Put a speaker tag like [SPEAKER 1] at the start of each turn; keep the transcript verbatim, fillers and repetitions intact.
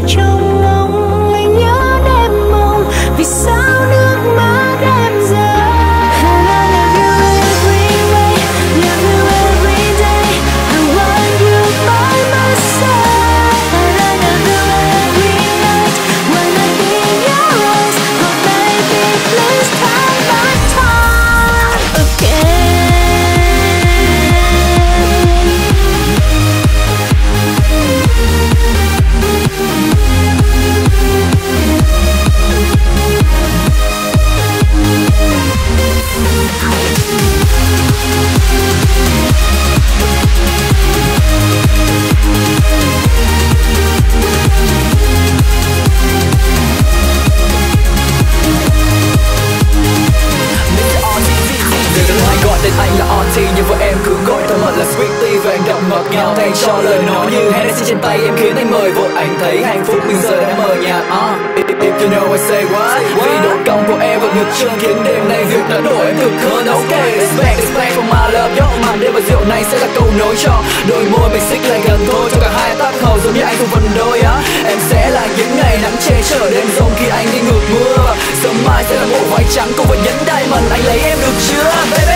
[SPEAKER 1] trong lòng anh nhớ đêm mộng, vì sao nước mắt em rơi. And I love you every way, love you every day, I want you by my side. And I love you every night, when I see your eyes, oh baby please take my time again.
[SPEAKER 2] Tên anh là R.Tee nhưng với em cứ gọi thân mật là Quyết, và anh đậm ngọt ngào thay cho lời nói như Hennessy trên tay em khiến anh mời vội anh thấy hạnh phúc mình giờ đã mờ nhạt. uh, if, if you know I say what, vì độ cong của em và ngực trương khiến đêm nay việc đã đổi em cực hơn. Ok, respect, respect for my love, yo. Màn đêm và rượu này sẽ là câu nối cho đôi môi mình xích lại gần thôi, cho cả hai tác hầu giống như anh cùng phần đôi á. Em sẽ là những ngày nắng che chở đêm rông khi anh đi ngược mưa, và sớm mai sẽ là bộ váy trắng cùng với nhẫn diamond, anh lấy em được chưa? Baby.